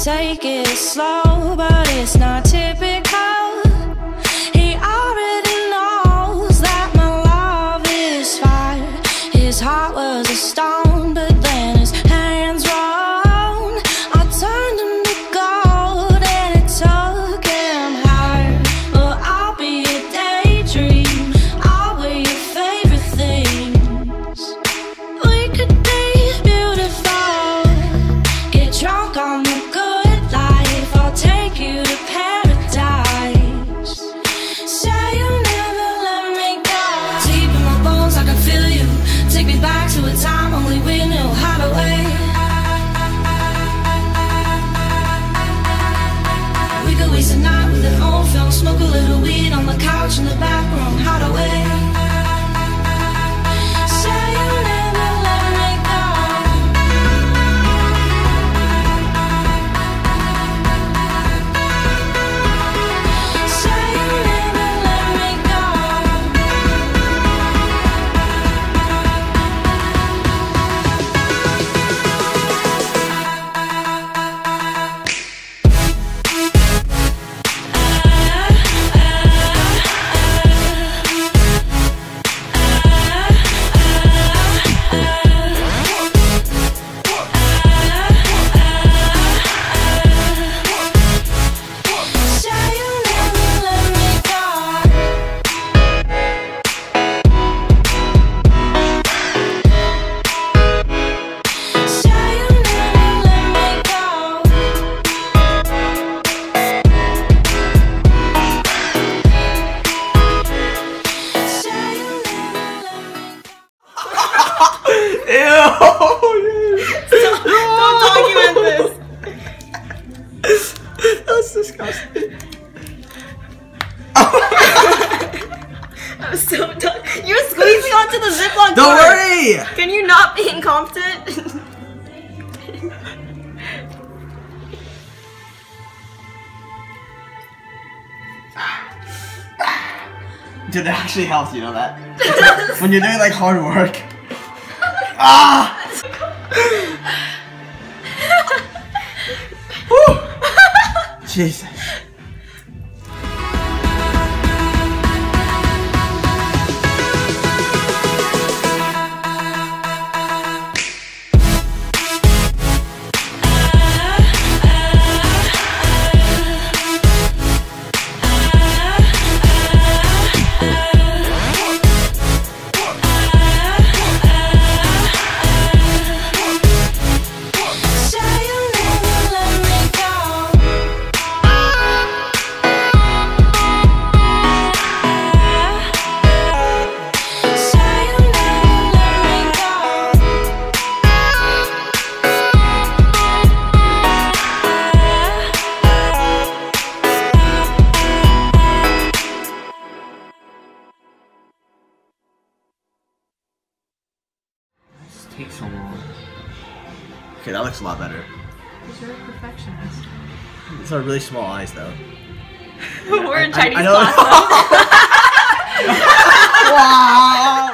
take it slow, but it's not typical. He already knows that my love is fire. His heart was a stone, but then his hands rolled. I turned him to gold and it took him higher. Well, I'll be a daydream, I'll wear your favorite things. We could be beautiful, get drunk on the good life. I'll take you to paradise. Say you'll never let me go. Deep in my bones I can feel you. Take me back to a time only we knew how to wait. We could waste a night with an old film, smoke a little weed on the couch in the back room, how to wait. Say you'll never let me go. Say you'll never let me go. Say you'll never let me go. Say you'll never let me go. Say you'll never let me go. Ew! Don't document this. That's disgusting. That was so dumb. You were squeezing onto the Ziploc Don't cord. worry! Can you not be incompetent? Dude, it actually helps, you know that? When you're doing like hard work. Ah! Woo! Jesus. Say you'll never let me go. Say you'll never let me go. This takes so long. Okay, that looks a lot better. Because you're a perfectionist. These are really small eyes though. We're in Chinese I know. class. Wow!